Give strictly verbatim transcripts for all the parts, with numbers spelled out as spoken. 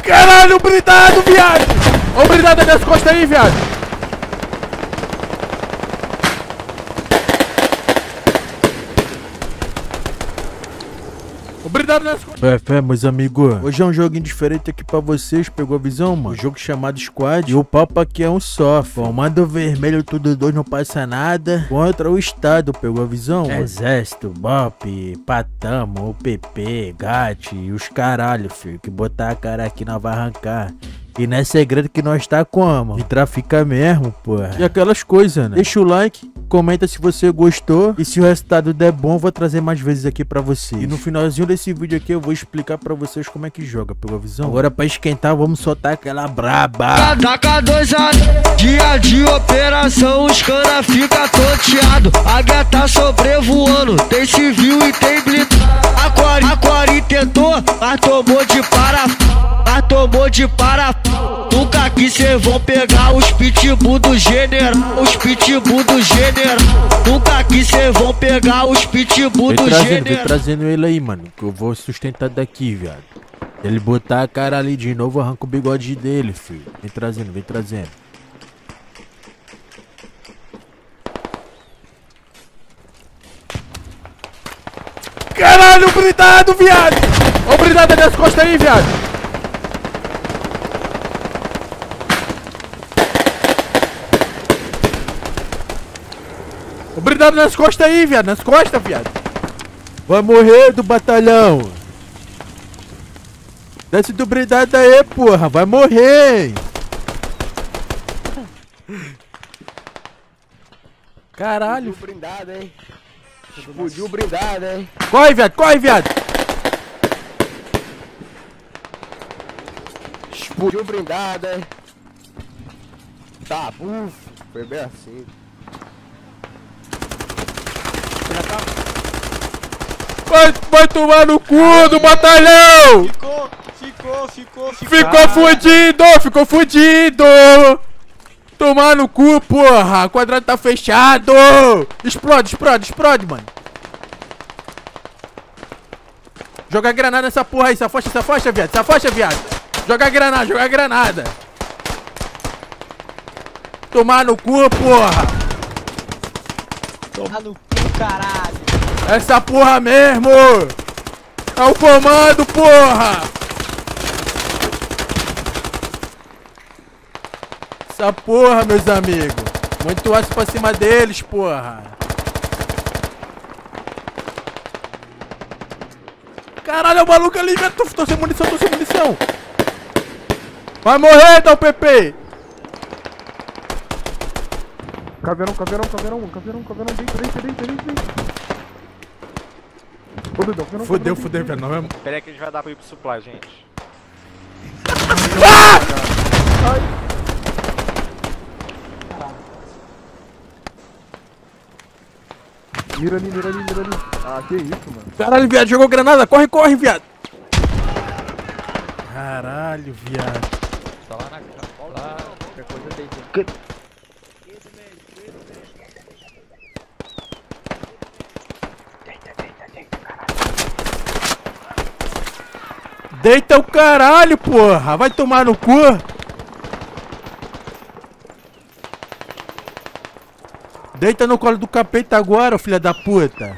Caralho, blindado, viado! Ó o blindado das costas aí, viado! O blindado nas costas. Fé, fé, meus amigos. Hoje é um joguinho diferente aqui pra vocês. Pegou a visão, mano? Um jogo chamado Squad. E o papo aqui é um só. Comando vermelho, tudo dois, não passa nada. Contra o Estado. Pegou a visão? Mano? Exército, Bop, Patamo, O P P, Gat e os caralho, filho. Que botar a cara aqui nós vai arrancar. E não é segredo que nós tá como? E trafica mesmo, porra. E aquelas coisas, né? Deixa o like, comenta se você gostou. E se o resultado der bom, eu vou trazer mais vezes aqui pra vocês. E no finalzinho desse vídeo aqui, eu vou explicar pra vocês como é que joga, pegou a visão? Agora pra esquentar, vamos soltar aquela braba. Taca dois a dia de operação, os cana fica tonteado. A guia tá sobrevoando, tem civil e tem blindado. A Quari tentou, mas tomou de parafuso. Mas tomou de parafuso. Nunca que cê vão pegar os pitbull do general. Os pitbull do general. Nunca que cê vão pegar os pitbull do general. Vem trazendo ele aí, mano, que eu vou sustentar daqui, viado. Ele botar a cara ali de novo, arranca o bigode dele, filho. Vem trazendo, vem trazendo. Caralho, blindado, viado! Ó o blindado das costas aí, viado! O blindado nas costas aí, viado! Nas costas, viado! Vai morrer do batalhão! Desce do blindado aí, porra! Vai morrer! Caralho! Explodiu o blindado, hein? Explodiu o blindado, hein? Corre, viado! Corre, viado! Explodiu o blindado, hein? Tá, buf! Foi bem assim. Vai, vai tomar no cu do batalhão! Ficou, ficou, ficou, ficou. Ficou fudido! Ficou fudido! Tomar no cu, porra! O quadrado tá fechado! Explode, explode, explode, mano! Joga granada nessa porra aí, se afasta, se afasta, viado, se afasta, viado! Joga granada, joga granada! Tomar no cu, porra! Tomar no cu, caralho! Essa porra mesmo! É o comando, porra! Essa porra, meus amigos! Muito aço pra cima deles, porra! Caralho, é o maluco ali, velho! Tô, tô sem munição, tô sem munição! Vai morrer, então, P P! Caveirão, caveirão, caveirão, caveirão, caveirão, dentro, dentro, dentro, dentro, dentro. Ô, Dudão, caveirão, Fudeu, caveirão, fudeu, velho, não é... Pera aí que a gente vai dar pra ir pro supply, gente. Ah! Ai. Mira ali, mira ali, mira ali. Ah, que isso, mano. Caralho, viado, jogou granada, corre, corre, viado! Caralho, viado. Tá lá na casa, lá, qualquer coisa deita. Deita o caralho, porra! Vai tomar no cu! Deita no colo do capeta agora, ô filha da puta!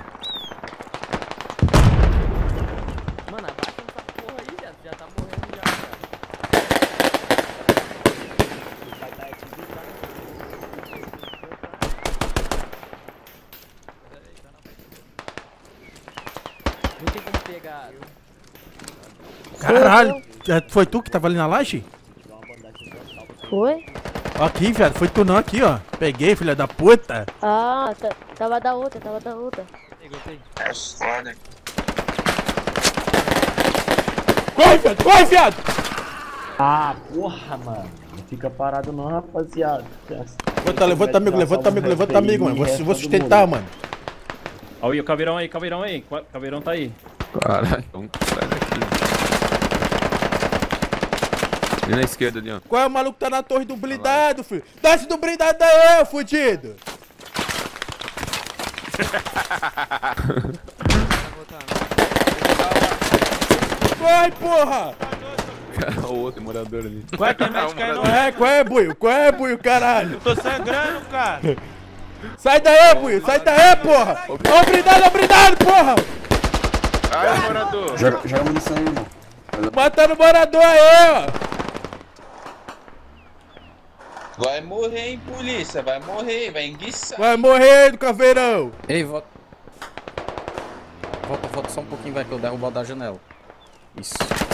Mano, abaixa essa porra aí, viado. Já tá morrendo já, viado. Não tem como pegar. Caralho! Foi tu que tava ali na laje? Foi? Aqui, viado, foi tu não, aqui, ó. Peguei, filha da puta! Ah, tá, tava da outra, tava da outra. É foda. Corre, viado, corre, viado! Ah, porra, mano. Não fica parado não, rapaziada. Levanta, levanta, amigo, levanta, amigo, levanta, amigo, mano. Vou, vou sustentar, mano. Olha aí, o caveirão aí, caveirão aí. Caveirão tá aí. Caralho, vamos sair daqui. Ali na esquerda ali, ó. Qual é o maluco que tá na torre do blindado, filho? Desce do blindado daí, fudido! Vai, porra! Olha o outro morador ali. Qual é que é médico aí? Qual é, qual é, Buio? Qual é, Buio, caralho? Eu tô sangrando, cara. Sai daí, Buio, sai daí, porra! Obrigado, obrigado, porra! Ai, morador. Joga, joga munição aí, irmão. Matando o morador aí, ó! Vai morrer, hein, polícia? Vai morrer, vai enguiçar. Vai morrer do caveirão! Ei, volta. Volta, volta só um pouquinho, vai, que eu derrubo o da janela. Isso.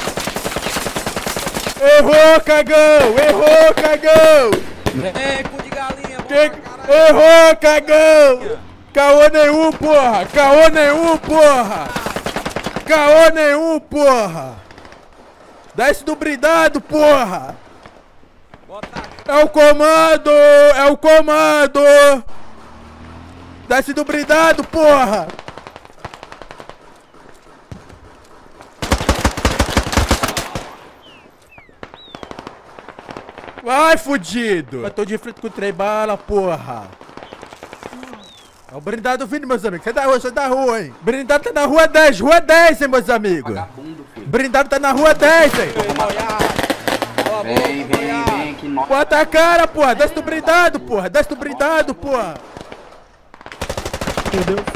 Errou, cagão! Errou, cagão! Vem, cu de galinha, que... Errou, cagão! Caô nenhum, porra! Caô nenhum, porra! Caô nenhum, porra! Desce do brindado, porra! É o comando! É o comando! Desce do brindado, porra! Vai, fudido! Eu tô de frente com o trem bala, porra! É o brindado vindo, meus amigos. Sai da rua, sai da rua, hein? Brindado tá na rua dez, rua dez, hein, meus amigos? Vagabundo, filho. Brindado tá na rua dez, hein? Vem, vem, vem aqui. Bota a cara, porra! Desce do brindado, porra! Desce do brindado, porra! Meu Deus.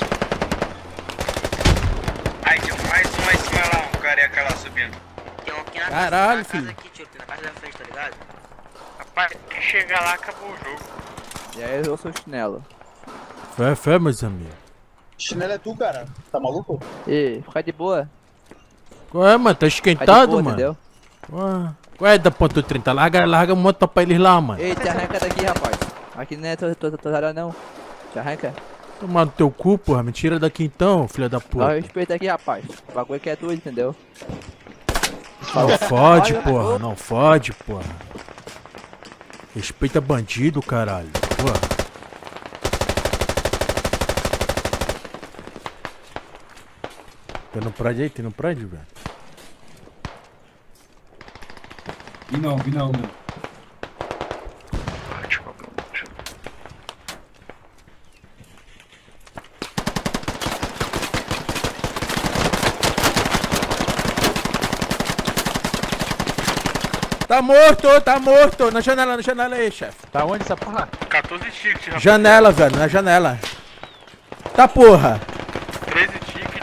Ai, tem mais um lá em cima lá, um careca lá subindo. Tem um aqui na Caralho, casa, na filho. casa aqui, tio, na casa da frente, tá ligado? Rapaz, quem chegar lá acabou o jogo. E aí eu sou chinelo. Fé, fé, meus amigos. Chinelo é tu, cara? Tá maluco? E fica de boa. Qual é, mano? Tá Fica de esquentado, boa, mano? entendeu? Ué. Qual é da ponto trinta? Larga, larga um moto pra eles lá, mano. Ei, te arranca daqui, rapaz. Aqui não é tua tua- tua área, não. Te arranca. Tomar no teu cu, porra. Me tira daqui então, filha da Dá puta. respeito aqui, rapaz. O bagulho que é tudo, entendeu? Não fode, porra. Não fode, porra. Respeita bandido, caralho. Porra. Tem no prédio aí? Tem no prédio, velho? Vi não, vi não, mano. Tá morto, tá morto. Na janela, na janela aí, chefe. Tá onde essa porra? quatorze tickets, rapaz. Janela, velho, na janela. Tá porra. treze tickets.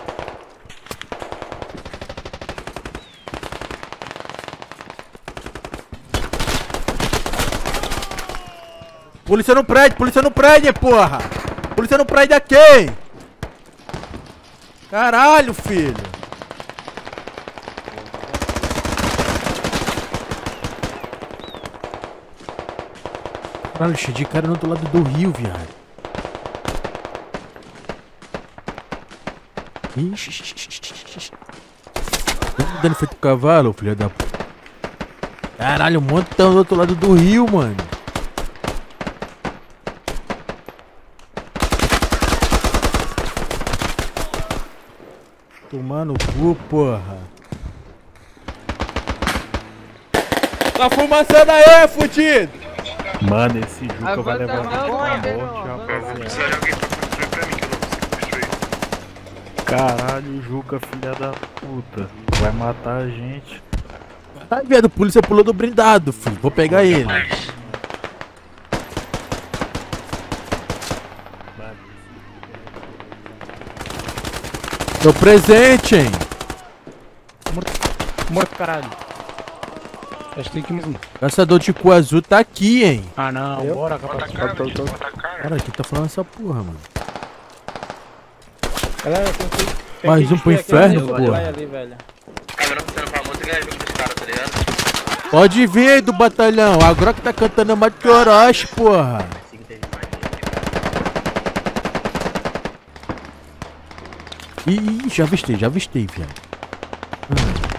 Polícia no prédio, polícia no prédio, porra. Polícia no prédio aqui. Caralho, filho. Caralho, cheio de cara no outro lado do rio, viado. Ixi, ixi, ixi, ixi. Tá dando feito cavalo, filho da p. Caralho, um montão do outro lado do rio, mano. Tomar no cu, porra. Tá fumaçando aí, fudido! Mano, esse Juca vai Aguenta levar não, uma aguenta morte, Eu vou rapaziada. precisar de alguém pra construir pra mim, que eu não consigo construir. Caralho, Juca, filha da puta. Vai matar a gente. Tá vendo? A polícia pulou do brindado, filho. Vou pegar ele. Tô presente, hein? Morto, caralho. Acho que tem que mesmo. Caçador de cu azul tá aqui, hein? Ah não, Eu? bora, capaz. Cara, quem tá falando essa porra, mano? Galera, tem que... Mais um pro inferno, Vai porra. ali, velho. Caminhando puxando pra moto e ganha jogo dos caras, tá ligado? Pode vir aí do batalhão. Agora que tá cantando mais que Orochi, porra. Ih, já avistei, já avistei, viado. Ah.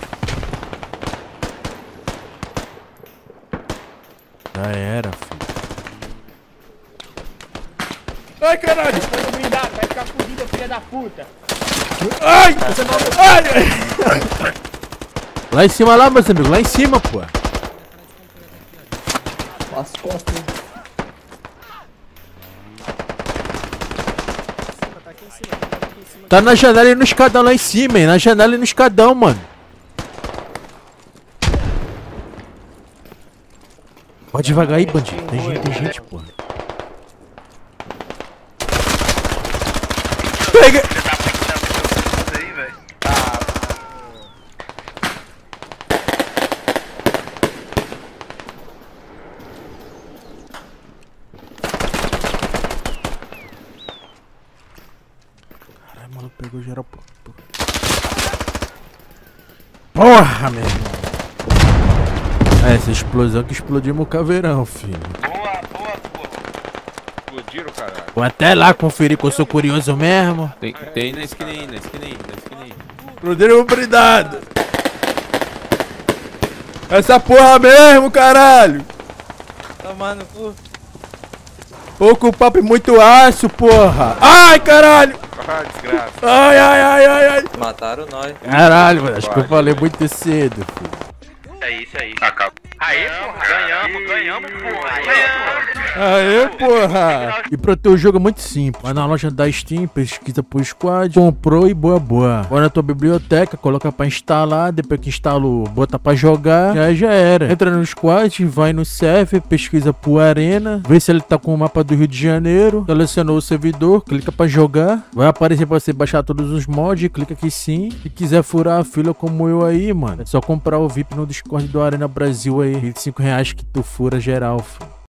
Já era, filho. Ai, caralho! Vai ficar fudido, filha da puta. Ai! Ai! Lá em cima, lá, meus amigos. Lá em cima, pô. As costas. Tá na janela e no escadão lá em cima, hein? Na janela e no escadão, mano. Pode devagar aí, bandido. Tem gente, tem gente, porra. Pega! Caralho, maluco, pegou geral, pô. Porra, meu irmão. É, essa explosão que explodimos o caveirão, filho. Boa, boa, porra. Explodiram, caralho. Vou até lá conferir que eu sou curioso mesmo. Tem, tem na esquina aí, na esquina aí, na esquina aí. Explodiram o blindado. Essa porra mesmo, caralho. Toma no cu. Pouco papo e muito aço, porra. Ai, caralho. Ah, desgraça. Ai, ai, ai, ai, ai. Mataram nós. Caralho, mano, acho que eu falei muito cedo, filho. É isso aí. Acabou. Aí, porra. Ganhamos, ganhamos, porra. Ganhamos. Aê, porra! E pro teu jogo é muito simples. Vai na loja da Steam, pesquisa pro squad, comprou e boa, boa. Vai na tua biblioteca, coloca pra instalar, depois que instalou, bota pra jogar, e aí já era. Entra no squad, vai no server, pesquisa pro Arena, vê se ele tá com o mapa do Rio de Janeiro, selecionou o servidor, clica pra jogar, vai aparecer pra você baixar todos os mods, clica aqui sim. Se quiser furar a fila como eu aí, mano, é só comprar o V I P no Discord do Arena Brasil aí, vinte e cinco reais que tu fura geral, filho.